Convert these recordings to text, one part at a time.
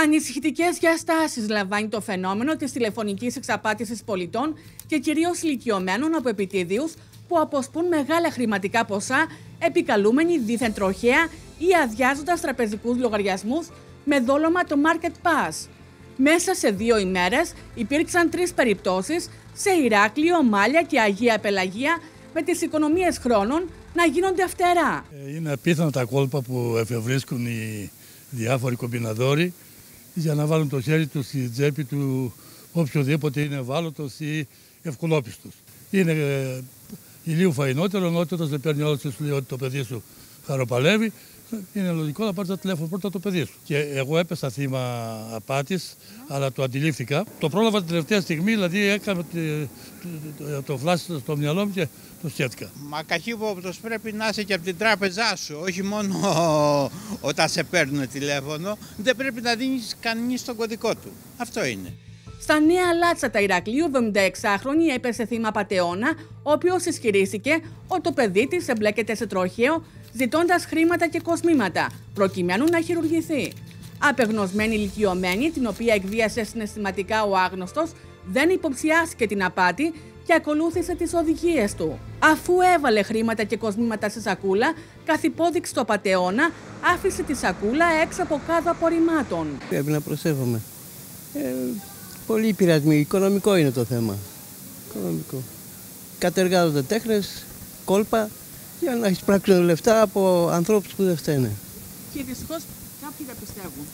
Ανησυχητικές διαστάσεις λαμβάνει το φαινόμενο της τηλεφωνικής εξαπάτησης πολιτών και κυρίως ηλικιωμένων από επιτίδιους που αποσπούν μεγάλα χρηματικά ποσά επικαλούμενοι δίθεν τροχαία ή αδειάζοντας τραπεζικούς λογαριασμούς με δόλωμα το Market Pass. Μέσα σε 2 ημέρες υπήρξαν 3 περιπτώσεις σε Ηράκλειο, Μάλια και Αγία Πελαγία με τις οικονομίες χρόνων να γίνονται αυτερά. Είναι απίθανα τα κόλπα που εφευρίσκουν οι διάφοροι κομπιναδόροι για να βάλουν το χέρι τους στη τσέπη του οποιοδήποτε είναι ευάλωτος ή ευκολόπιστος. Είναι ηλίου φαϊνότερο, νότερος δεν παίρνει όλος και σου λέει ότι το παιδί σου χαροπαλεύει. Είναι λογικό να πάρει το τηλέφωνο πρώτα το παιδί σου. Και εγώ έπεσα θύμα απάτης, αλλά το αντιλήφθηκα. Το πρόλαβα την τελευταία στιγμή, δηλαδή έκανα το φλάσι στο μυαλό μου και το σκέφτηκα. Μα καχύποπτος πρέπει να είσαι και από την τράπεζά σου, όχι μόνο όταν σε παίρνουν τηλέφωνο. Δεν πρέπει να δίνεις κανείς τον κωδικό του. Αυτό είναι. Στα Νέα Λάτσα Ηρακλείου, 76χρονη έπεσε θύμα πατεώνα, ο οποίος ισχυρίστηκε ότι το παιδί της εμπλέκεται σε τροχαίο, ζητώντας χρήματα και κοσμήματα, προκειμένου να χειρουργηθεί. Απεγνωσμένη ηλικιωμένη, την οποία εκβίασε συναισθηματικά ο άγνωστος, δεν υποψιάστηκε την απάτη και ακολούθησε τις οδηγίες του. Αφού έβαλε χρήματα και κοσμήματα σε σακούλα, καθ' υπόδειξη του απατεώνα, άφησε τη σακούλα έξω από κάδο απορριμμάτων. Πρέπει να προσέχουμε. Πολύ πειρασμοί. Οικονομικό είναι το θέμα. Οικονομικό. Κατεργάζονται τέχνες, κόλπα για να εισπράξουν λεφτά από ανθρώπους που δεν φταίνε. Και δυστυχώς κάποιοι δεν πιστεύουν.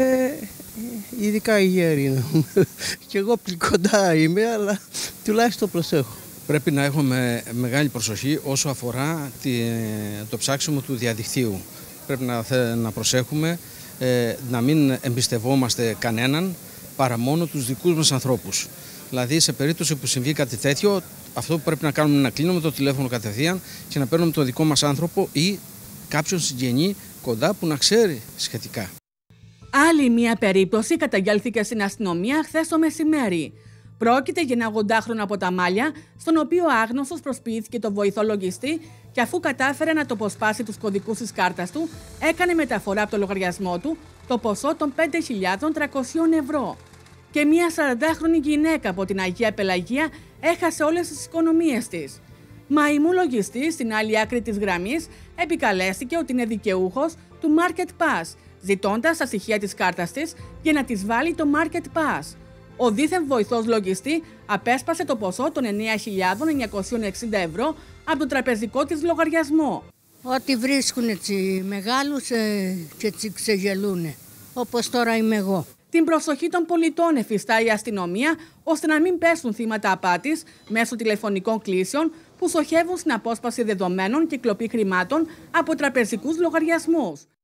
Ειδικά οι γέροι είναι. Και εγώ κοντά είμαι, αλλά τουλάχιστον προσέχω. Πρέπει να έχουμε μεγάλη προσοχή όσο αφορά το ψάξιμο του διαδικτύου. Πρέπει να προσέχουμε να μην εμπιστευόμαστε κανέναν παρά μόνο τους δικούς μας ανθρώπους. Δηλαδή, σε περίπτωση που συμβεί κάτι τέτοιο, αυτό που πρέπει να κάνουμε είναι να κλείνουμε το τηλέφωνο κατευθείαν και να παίρνουμε τον δικό μας άνθρωπο ή κάποιον συγγενή κοντά που να ξέρει σχετικά. Άλλη μία περίπτωση καταγγέλθηκε στην αστυνομία χθες το μεσημέρι. Πρόκειται για ένα 80χρονο από τα Μάλια, στον οποίο ο άγνωστος προσποιήθηκε τον βοηθό λογιστή και αφού κατάφερε να τοποσπάσει τους κωδικούς της κάρτας του, έκανε μεταφορά από το λογαριασμό του το ποσό των 5.300 ευρώ. Και μία 40χρονη γυναίκα από την Αγία Πελαγία έχασε όλες τις οικονομίες της. Μαϊμού λογιστής στην άλλη άκρη της γραμμής επικαλέστηκε ότι είναι δικαιούχος του Market Pass, ζητώντας τα στοιχεία της κάρτας της για να της βάλει το Market Pass. Ο δίθεν βοηθός λογιστή απέσπασε το ποσό των 9.960 ευρώ από τον τραπεζικό της λογαριασμό. Ό,τι βρίσκουν έτσι μεγάλους και έτσι ξεγελούνε, όπως τώρα είμαι εγώ. Την προσοχή των πολιτών εφιστά η αστυνομία ώστε να μην πέσουν θύματα απάτης μέσω τηλεφωνικών κλήσεων που στοχεύουν στην απόσπαση δεδομένων και κλοπή χρημάτων από τραπεζικούς λογαριασμούς.